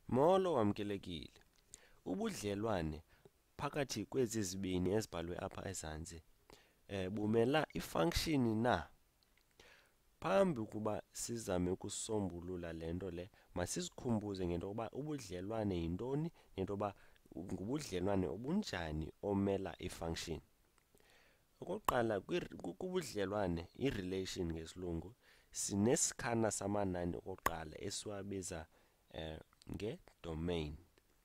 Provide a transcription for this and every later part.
Molo wamkelekile. Ubudlelwane phakathi kwezi zibini ezibhalwe apha ezantsi bumela ifunction na? Phambi kuba sizame ukusombulula le nto le, masizikhumbuze ngento yokuba ubudlelwane yintoni, nento yoba ngubudlelwane obunjani omela ifunction. Okokuqala, kubudlelwane, i-relation ngesilungu, sinesikhana samanani okokuqala esiwabiza nge-domain.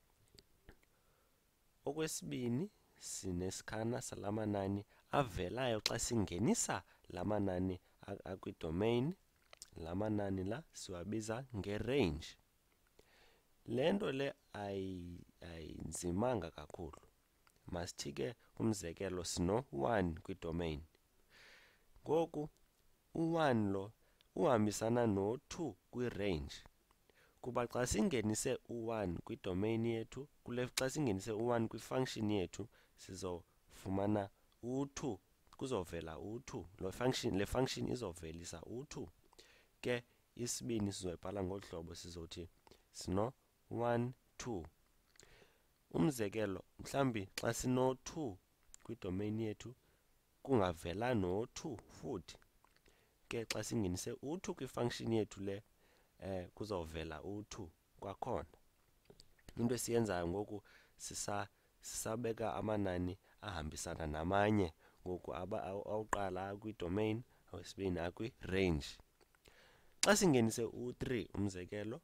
Okwesibini, sinesikhana salamanani avelayo xa singenisa lamanani akwidomain. Lamanani la siwabiza nge-range. Le nto le ayinzimanga kakhulu. Masithi ke umzekelo sino-1 kwidomain. Ngoku u-1 lo uhambisana no-2 kwi-range. Kuba xa singenise u-1 kwidomain yethu, xa singenise u-1 kwifunction yethu, sizofumana u-2, kuzovela u-2. Le function izovelisa u-2. Ke isibini sizoyibhala ngolu hlobo, sizothi sino-1 2. Umzekelo, mhlambi xa sino-2 kwidomain yethu kungavela no-2 futhi. Ke xa singenise u-2 kwifunction yethu le kuzovela u-2 kwakhona. Into esiyenzayo ngoku sisabeka amanani ahambisana namanye. Ngoku awuqala akwidomain, awesibini akwi-range. Xa singenise u-3 umzekelo,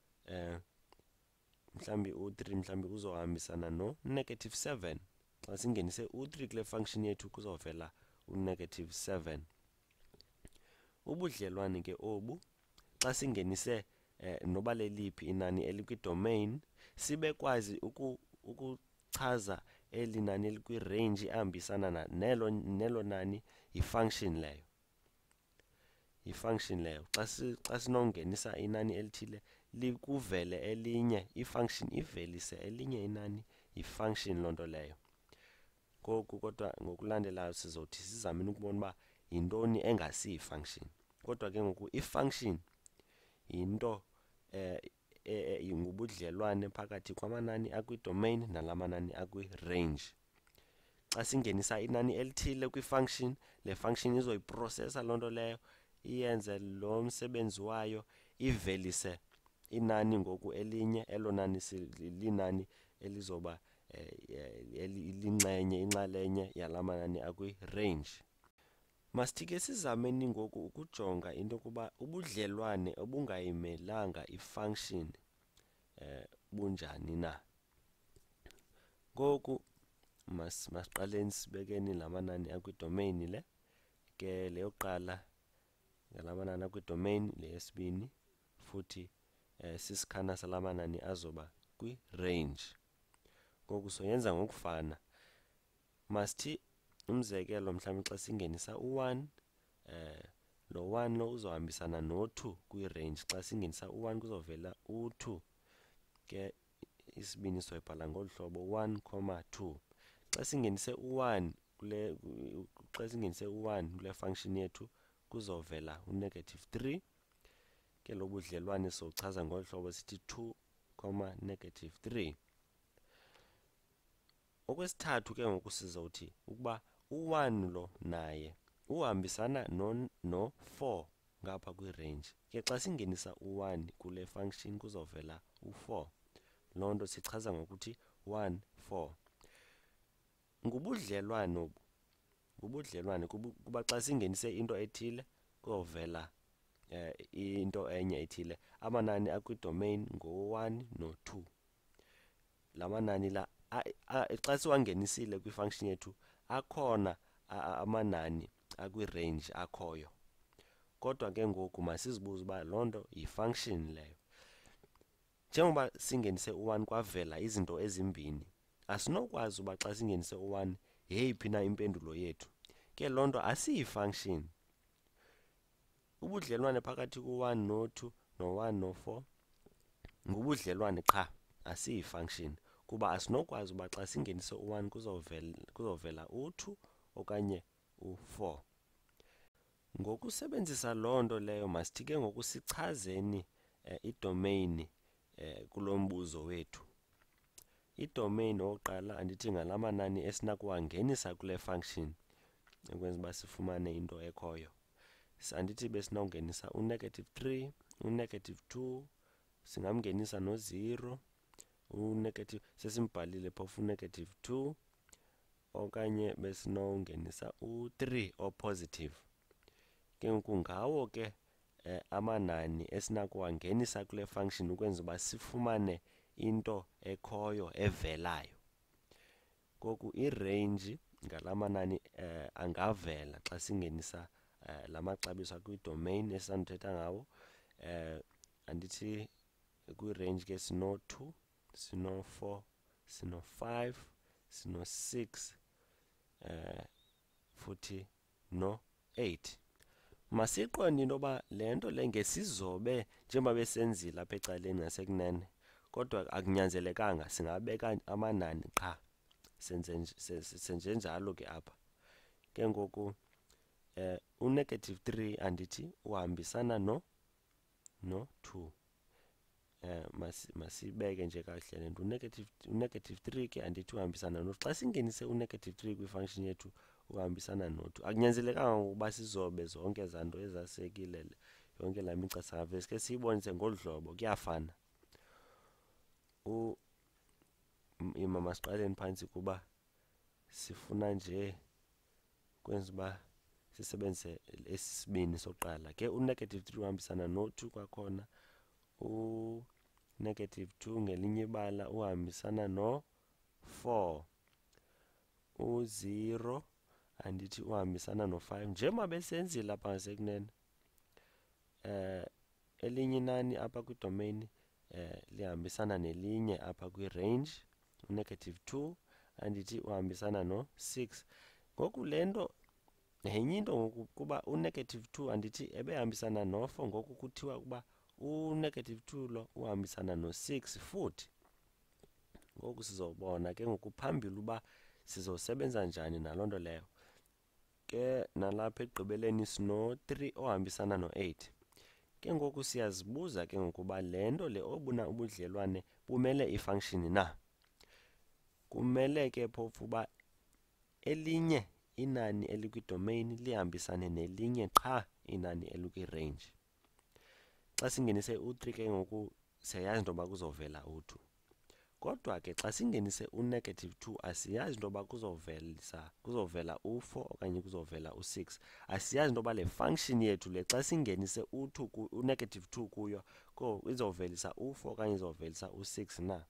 mhlambi u-3 uzohambisana no-7. Xa singenise u-3 kule function yethu kuzovela u-7. Ubudlelwane ke obu, xa singenise noba leliphi inani elikwidomain, sibe kwazi ukuchaza eli nani elikwi-range ehambisana nelo nani, yifunction leyo. Yifunction leyo. Xa sinongenisa inani elithile likuvele elinye, ifunction ivelise elinye inani, yifunction loo nto leyo. Ngoku kodwa ngokulandelayo sizothi sizame ukubona uba yintoni engasiyifunction. Kodwa ke ngoku ifunction yinto ngubudlelwane phakathi kwamanani akwidomain nalamanani akwi-range. Xa singenisa inani elithile kwifunction, le function izoyiprosesa loo nto leyo, iyenze lo msebenzi wayo, ivelise inani ngoku elinye. Elo nani linani elizoba inxalenye yalamanani akwi-range. Masithi ke sizameni ngoku ukujonga into yokuba ubudlelwane obungayimelanga ifunction bunjani na. Ngoku masiqaleni sibekeni lamanani akwidomain le. Ke le yokuqala ngalamanani akwidomain, le yesibini futhi sisikhana salamanani azoba kwi-range. Ngoku soyenza ngokufana. Masithi umzekelo mhlawumbi xa singenisa u-1, lo 1 lo uzohambisana no-2 kwi-range. Xa singenisa u-1 kuzovela u-2. Ke isibini soyibhala ngolu hlobo, 1, 2. Xa singenise u-1 kule function yethu kuzovela u-3. Ke lo budlelwane sochaza ngolu hlobo, sithi 2, -3. Okwesithathu ke ngoku sizawuthi ukuba u-1 lo naye uhambisana no-4 ngapha kwi-range. Ke xa singenisa u-1 kule function kuzovela u-4. Loo nto sichaza ngokuthi 1, 4. Ngubudlelwane obu. Ngubudlelwane kuba xa singenise into ethile kuzovela into enye ethile. Amanani akwidomain ngo-1 no-2. La manani la xa siwangenisile kwifunction yethu akhona amanani akwi-range akhoyo. Kodwa ke ngoku masizibuze uba loo nto yifunction leyo. Njengoba singenise u-1 kwavela izinto ezimbini, asinokwazi uba xa singenise u-1 yeyiphi na impendulo yethu. Ke loo nto asiyifunction. Ubudlelwane phakathi ko-1 no-2 no-1 no-4 ngubudlelwane qha, asiyifunction. Kuba asinokwazi uba xa singenise u-1 kuzovela u-2 okanye u-4. Ngokusebenzisa loo nto leyo, masithi ke ngoku sichazeni idomain kulo mbuzo wethu. Idomain oqala andithi ngalamanani esinakuwangenisa kule function ukwenza uba sifumane into ekhoyo. Andithi besinawungenisa u-3, u-2, singamngenisa no-0, sesimbhalile phofu u-2, okanye besinawungenisa u-3 o-positive. Ke ngoku ngawo ke amanani esinakuwangenisa kule function ukwenza uba sifumane into ekhoyo evelayo. Ngoku irange ngalamanani angavela xa singenisa la maxabiso akwidomain esanduthetha ngawo. Andithi kwirange ke sino-2, sino-4, sino-5, sino-6, futhi no-8. Masiqonde into yoba le nto le ngesizobe njengoba besenzile apha ecaleni ngasekunene, kodwa akunyanzelekanga singabeka amanani qha, senze njalo ke apha. Ke ngoku u-3 andithi uhambisana no-2. Masibeke nje kakuhle le nto. U-3 ke andithi uhambisana no. Xa singenise u-3 kwifunction yethu uhambisana no-2. Akunyanzelekanga ukuba sizobe zonke ezaa nto ezasekile, yonke laa migca singavese ke siyibonise ngolu hlobo, kuyafana. Masiqaleni phantsi kuba sifuna nje kwenza uba sisebenzise esisibini sokuqala. Ke u-3 uhambisana no-2 kwakhona, u-2 ngelinye ibala uhambisana no-4, u-0 andithi uhambisana no-5. Njengoba besenzile apha ngasekunene, elinye inani apha kwidomain lihambisana nelinye apha kwirange. U-2 andithi uhambisana no-6. Ngoku le nto yenye into ngoku kuba u-2 andithi ebehambisana no-4, ngoku kuthiwa ukuba u-2 lo uhambisana no-6 futhi. Ngoku sizobona ke ngoku phambili uba sizosebenza njani naloo nto leyo. Ke nalapha ekugqibeleni sino-3 ohambisana no-8. Ke ngoku siyazibuza ke ngoku uba le nto le obuna ubudlelwane bumele ifunction na. Kumele ke phofu uba elinye inani elikwidomain lihambisane nelinye qha inani elikwirange. Xa singenise u-3 ke ngoku siyayazi into yoba kuzovela u-2. Kodwa ke xa singenise u-2 asiyazi into yoba kuzovela u-4 okanye kuzovela u-6. Asiyazi into yoba le function yethu le xa singenise u-2 kuyo izovelisa u-4 okanye izovelisa u-6 na.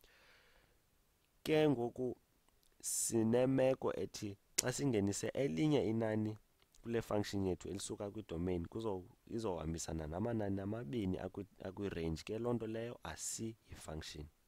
Ke ngoku sinemeko ethi xa singenise elinye inani kule function yethu elisuka kwidomain izohambisana namanani amabini akwirange. Ke loo nto leyo asi yifunction.